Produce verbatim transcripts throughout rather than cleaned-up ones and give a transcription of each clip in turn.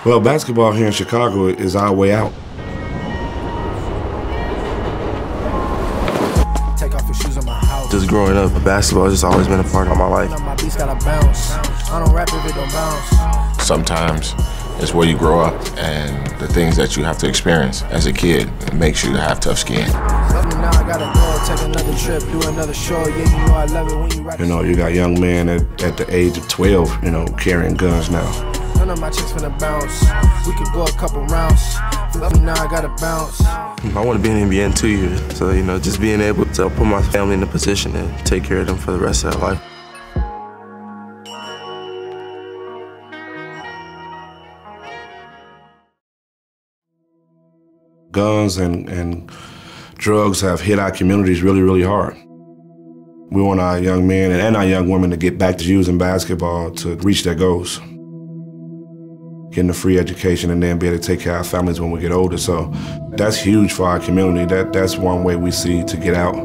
Well, basketball here in Chicago is our way out. Take off your shoes on my house. Just growing up, basketball has just always been a part of my life. My beats gotta bounce. I don't rap if it don't bounce. Sometimes it's where you grow up and the things that you have to experience as a kid makes you to have tough skin. Now I gotta go, take another trip, do another show. Yeah, you know I love it when you rap. You know, you got young men at, at the age of twelve, you know, carrying guns now. None of my chicks finna bounce. We could go a couple rounds. Love me now, I gotta bounce. I want to be in the N B A in two years. So, you know, just being able to put my family in a position to take care of them for the rest of their life. Guns and, and drugs have hit our communities really, really hard. We want our young men and our young women to get back to using basketball to reach their goals. Getting a free education and then be able to take care of our families when we get older. So that's huge for our community. That, that's one way we see to get out.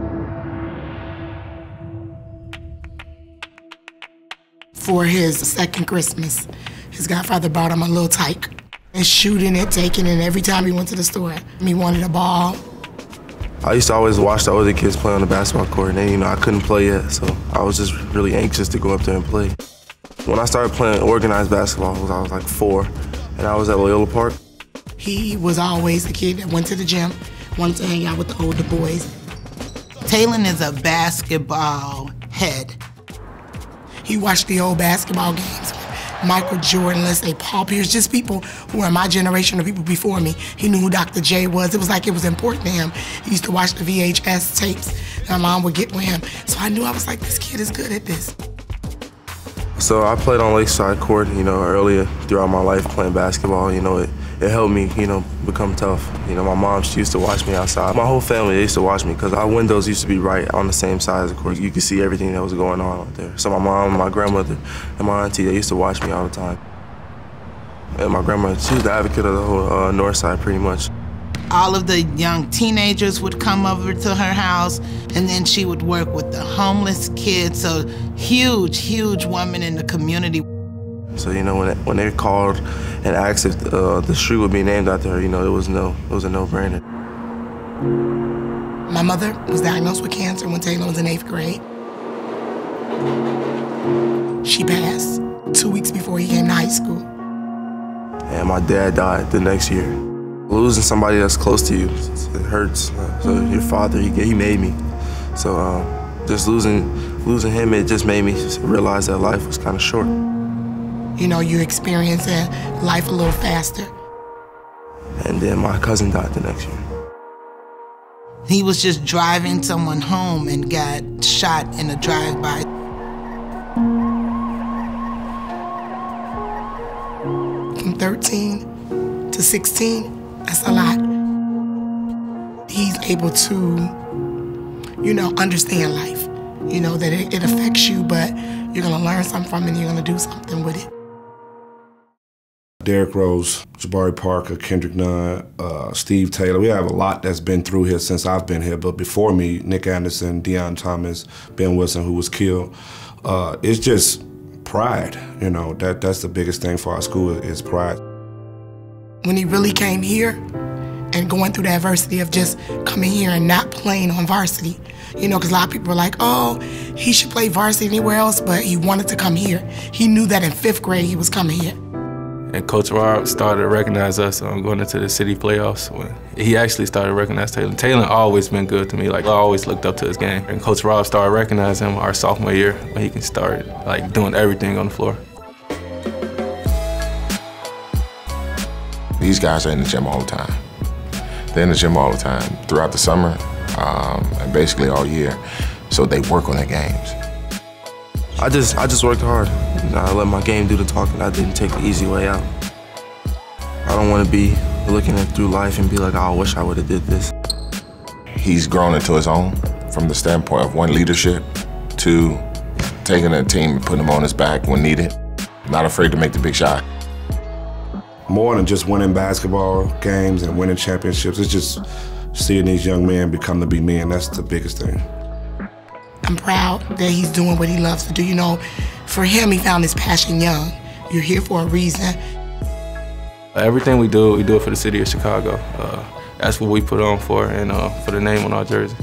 For his second Christmas, his godfather bought him a little tyke. And shooting it, taking it, every time he went to the store, he wanted a ball. I used to always watch the older kids play on the basketball court, and then, you know, I couldn't play yet, so I was just really anxious to go up there and play. When I started playing organized basketball, I was, I was like four, and I was at Loyola Park. He was always the kid that went to the gym, wanted to hang out with the older boys. Talon is a basketball head. He watched the old basketball games. Michael Jordan, let's say Paul Pierce, just people who are my generation or people before me. He knew who Doctor J was. It was like it was important to him. He used to watch the V H S tapes that my mom would get with him. So I knew I was like, this kid is good at this. So I played on Lakeside Court, you know, earlier throughout my life playing basketball. You know, it, it helped me, you know, become tough. You know, my mom, she used to watch me outside. My whole family, they used to watch me because our windows used to be right on the same side as the court. You could see everything that was going on out there. So my mom, my grandmother, and my auntie, they used to watch me all the time. And my grandma, she was the advocate of the whole uh, north side pretty much. All of the young teenagers would come over to her house, and then she would work with the homeless kids. So huge, huge woman in the community. So, you know, when it, when they called and asked if uh, the street would be named after her, you know, it was no, it was a no-brainer. My mother was diagnosed with cancer when Taylor was in eighth grade. She passed two weeks before he came to high school. And my dad died the next year. Losing somebody that's close to you, it hurts. So your father, he, he made me. So um, just losing, losing him, it just made me just realize that life was kind of short. You know, you're experiencing life a little faster. And then my cousin died the next year. He was just driving someone home and got shot in a drive-by. From thirteen to sixteen, that's a lot. He's able to, you know, understand life. You know, that it, it affects you, but you're gonna learn something from it and you're gonna do something with it. Derrick Rose, Jabari Parker, Kendrick Nunn, uh, Steve Taylor. We have a lot that's been through here since I've been here, but before me, Nick Anderson, Deion Thomas, Ben Wilson, who was killed. Uh, it's just pride, you know, that, that's the biggest thing for our school is pride. When he really came here and going through the adversity of just coming here and not playing on varsity, you know, because a lot of people were like, oh, he should play varsity anywhere else, but he wanted to come here. He knew that in fifth grade he was coming here. And Coach Rob started to recognize us um, going into the city playoffs. When he actually started to recognize Taylor. Taylor always been good to me. Like, I always looked up to his game. And Coach Rob started recognizing him our sophomore year when he can start like doing everything on the floor. These guys are in the gym all the time. They're in the gym all the time throughout the summer um, and basically all year. So they work on their games. I just, I just worked hard. I let my game do the talking. I didn't take the easy way out. I don't want to be looking at through life and be like, oh, I wish I would have did this. He's grown into his own from the standpoint of one, leadership, two, taking a team and putting them on his back when needed. Not afraid to make the big shot. More than just winning basketball games and winning championships, it's just seeing these young men become to be men. That's the biggest thing. I'm proud that he's doing what he loves to do. You know, for him, he found his passion young. You're here for a reason. Everything we do, we do it for the city of Chicago. Uh, that's what we put on for, and uh, for the name on our jersey.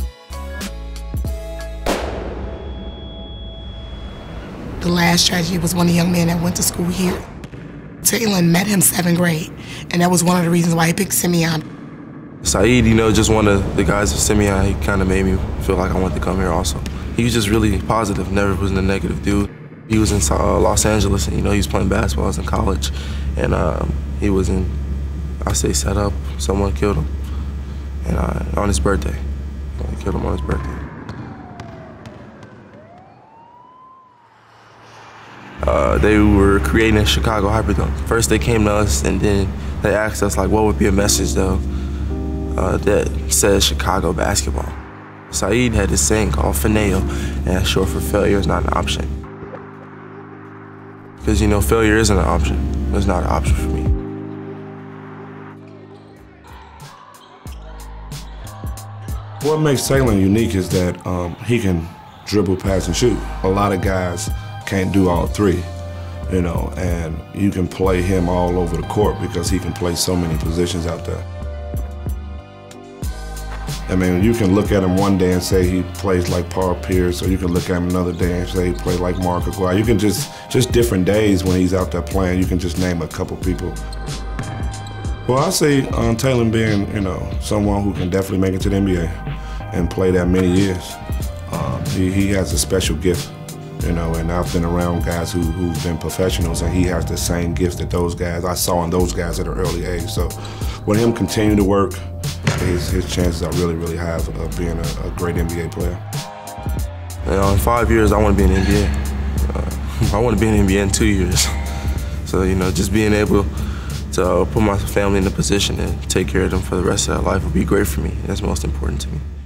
The last tragedy was one of the young men that went to school here. Taylon met him seventh grade, and that was one of the reasons why he picked Simeon. Saeed, you know, just one of the guys of Simeon, he kind of made me feel like I wanted to come here also. He was just really positive, never was a negative dude. He was in uh, Los Angeles, and you know, he was playing basketball, I was in college, and um, he was in, I say set up, someone killed him, and uh, on his birthday. They killed him on his birthday. Uh, they were creating a Chicago Hyperdome. First they came to us, and then they asked us, like, what would be a message, though, uh, that says Chicago basketball. Saeed had this saying called FANAIL, and that's short for failure is not an option. Because, you know, failure isn't an option. It's not an option for me. What makes Taylon unique is that um, he can dribble, pass, and shoot. A lot of guys can't do all three, you know, and you can play him all over the court because he can play so many positions out there. I mean, you can look at him one day and say he plays like Paul Pierce, or you can look at him another day and say he plays like Mark Aguirre. You can just, just different days when he's out there playing, you can just name a couple people. Well, I see um, Taylon being, you know, someone who can definitely make it to the N B A and play that many years. Um, he, he has a special gift, you know, and I've been around guys who, who've been professionals, and he has the same gift that those guys, I saw in those guys at an early age. So with him continuing to work, his, his chances are really, really high of being a, a great N B A player. You know, in five years, I want to be in the N B A. Uh, I want to be in the N B A in two years. So, you know, just being able to uh, put my family in a position and take care of them for the rest of their life would be great for me. That's most important to me.